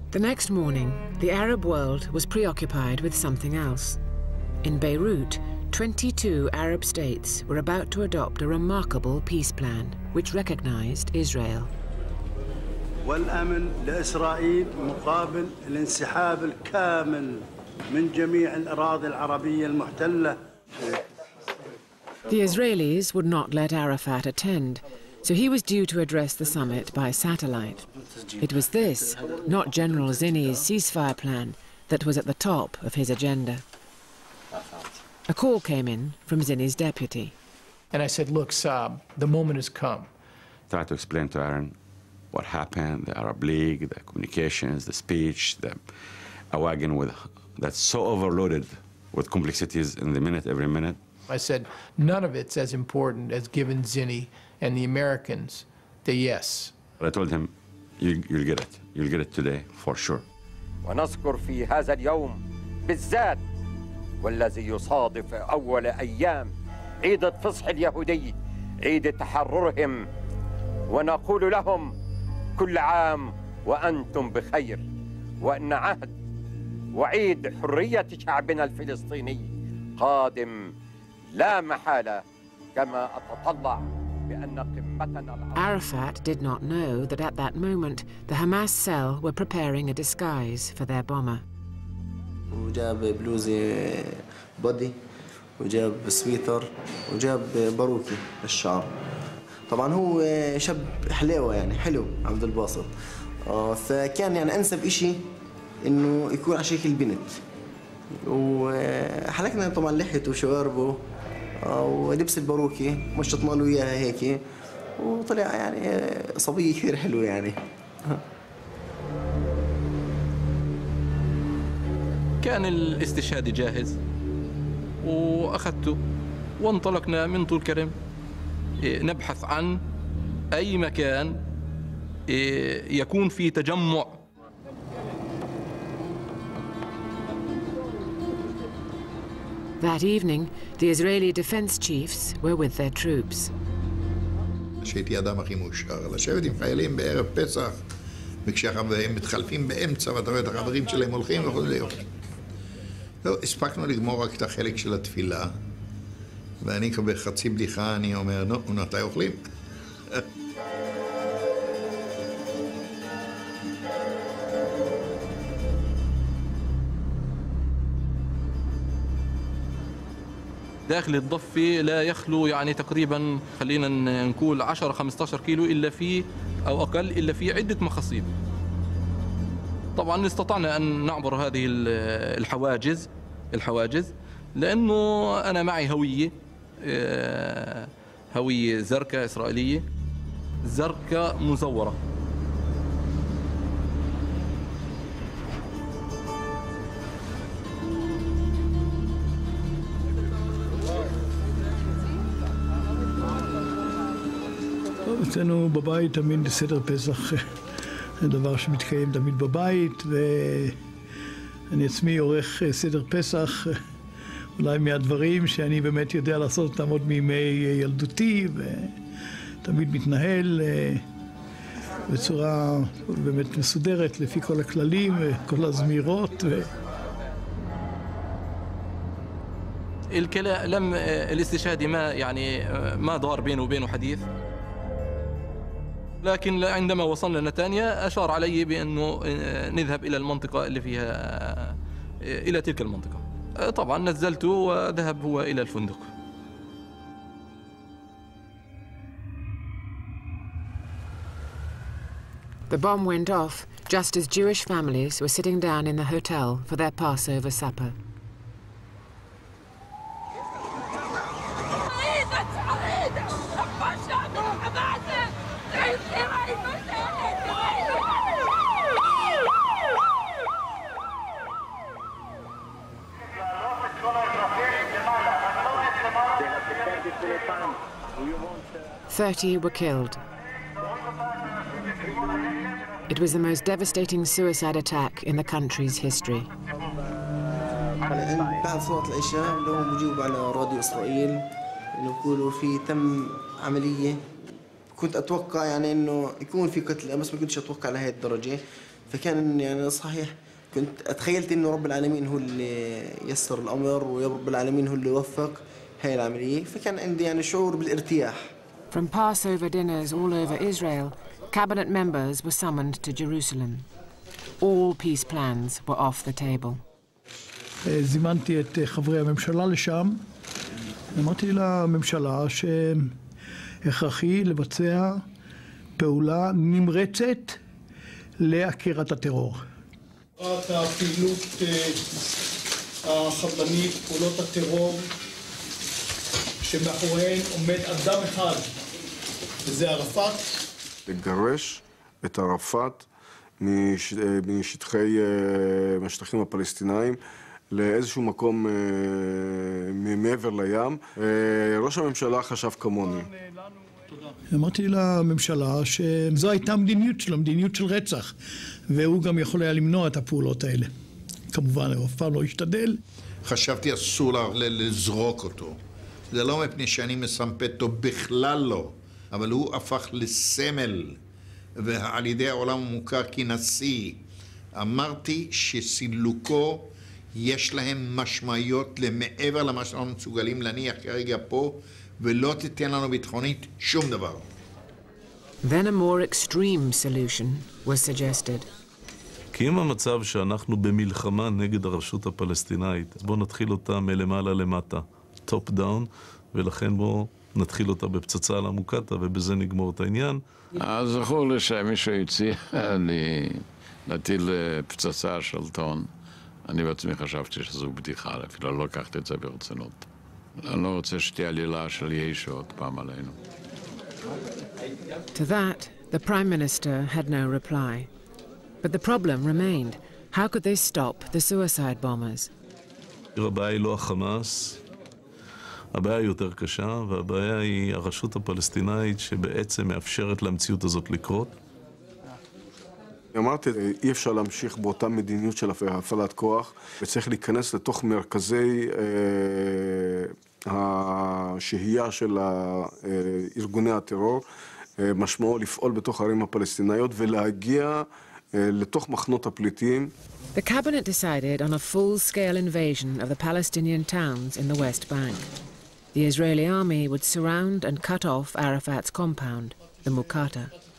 The next morning, the Arab world was preoccupied with something else. In Beirut, 22 Arab states were about to adopt a remarkable peace plan which recognized Israel. والأمن لإسرائيل مقابل الانسحاب الكامل من جميع الأراضي العربية المحتلة. The Israelis would not let Arafat attend, so he was due to address the summit by satellite. It was this, not General Zinni's ceasefire plan, that was at the top of his agenda. A call came in from Zinni's deputy. And I said, look, Saab, the moment has come. Try to explain to Aaron what happened, the Arab League, the communications, the speech, a wagon that's so overloaded with complexities in the minute, every minute. I said, none of it's as important as giving Zinni and the Americans the yes. I told him, you'll get it. You'll get it today, for sure. ونذكر في هذا اليوم بالذات والذي يصادف أول أيام عيد الفصح اليهودي عيد تحررهم ونقول لهم كل عام وأنتم بخير وأن عهد وعيد حرية شعبنا الفلسطيني قادم لا محالة كما أتطلع بأن قمتنا. Arafat did not know that at that moment the Hamas cell were preparing a disguise for their bomber. وجاب بلوزة بودي وجاب سويتر وجاب باروكي للشعر. طبعا هو شاب حلاوة يعني حلو عبد الباسط. فكان يعني أنسب إشي إنه يكون على شكل بنت. وحلقنا طبعا لحيته وشواربه ولبس الباروكي مشطنا له إياها هيك وطلع يعني صبي كثير حلو يعني. كان الاستشهاد جاهز وأخذته وانطلقنا من طول كرم نبحث عن أي مكان يكون فيه تجمع. That evening, the Israeli defense chiefs were with their troops. שהייתי אדם הכי מאושר, לשבת עם חיילים בערב פסח, וכשהם מתחלפים באמצע, ואתה רואה את החברים שלהם הולכים וכו'. לא, הספקנו לגמור רק את החלק של התפילה, ואני בחצי בדיחה, אני אומר, נו, מתי אוכלים? داخل الضفة لا يخلو يعني تقريبا خلينا نقول 10-15 كيلو إلا فيه أو أقل إلا فيه عدة مخاصيب. طبعا استطعنا أن نعبر هذه الحواجز لأنه أنا معي هوية زركة إسرائيلية زركة مزورة. אצלנו בבית תמיד סדר פסח, זה דבר שמתקיים תמיד בבית, ואני עצמי עורך סדר פסח, אולי מהדברים שאני באמת יודע לעשות אותם עוד מימי ילדותי, ותמיד מתנהל בצורה באמת מסודרת לפי כל הכללים וכל הזמירות. الكلام الاستشهادي ما دار بينه وبينه حديث، لكن عندما وصلنا نتانيا أشار علي بأنه نذهب إلى المنطقة اللي فيها إلى تلك المنطقة. طبعا نزلته وذهب هو إلى الفندق. The bomb went off just as Jewish families were sitting down in the hotel for their Passover supper. Thirty were killed. It was the most devastating suicide attack in the country's history. بعد صلاة العشاء لهم بيجيبوا على راديو إسرائيل إنه يقولوا في تم عملية. كنت أتوقع يعني إنه يكون في قتل بس ما كنتش أتوقع لهي الدرجة. فكان يعني صحيح كنت أتخيلت إنه رب العالمين هو اللي يسر الأمر ورب العالمين هو اللي وفق هاي العملية، فكان عندي يعني شعور بالارتياح. From Passover dinners all over Israel, cabinet members were summoned to Jerusalem. All peace plans were off the table. זימנתי את חברי הממשלה לשם. אמרתי לממשלה שהכרחי לבצע פעולה נמרצת לעקירת הטרור. הפעילות החבלנית, פעולות הטרור, שמאחוריהן עומד אדם אחד, וזה ערפאת. לגרש את ערפאת מהשטחים הפלסטינאים לאיזשהו מקום מעבר לים. ראש הממשלה חשב כמוני. אמרתי לממשלה שזו הייתה מדיניות שלו, מדיניות של רצח, והוא גם יכול היה למנוע את הפעולות האלה. כמובן, הוא אף פעם לא השתדל. חשבתי אסור לזרוק אותו. זה לא מפני שאני מסמפת אותו, בכלל לא. אבל הוא הפך לסמל, ועל ידי העולם הוא מוכר כנשיא. אמרתי שסילוקו יש להם משמעויות למעבר למה שאנחנו מסוגלים להניח כרגע פה, ולא תיתן לנו ביטחונית שום דבר. Then a more extreme solution was suggested. כי אם המצב שאנחנו במלחמה נגד הרשות הפלסטינאית, אז בואו נתחיל אותה מלמעלה למטה, טופ דאון, ולכן בואו נתחיל אותה בפצצה על המוקטעה, ובזה נגמור את העניין. אז זכור לי שמישהו הציע לי להטיל פצצה על שלטון. אני בעצמי חשבתי שזו בדיחה, אפילו לא לקחתי את זה ברצינות. אני לא רוצה שתהיה עלילה של ישו עוד פעם עלינו. To that, the Prime Minister had no reply. But the problem remained. How could they stop the suicide bombers? הבעיה היא לא החמאס, הבעיה היא יותר קשה, והבעיה היא הרשות הפלסטינאית שבעצם מאפשרת למציאות הזאת לקרות. אמרתי, אי אפשר להמשיך באותה מדיניות של הפעלת כוח, וצריך להיכנס לתוך מרכזי השהייה של ארגוני הטרור, משמעו לפעול בתוך הערים הפלסטינאיות ולהגיע לתוך מחנות הפליטים. The cabinet decided on a full-scale invasion of the Palestinian towns in the West Bank. The Israeli army would surround and cut off Arafat's compound, the Muqata.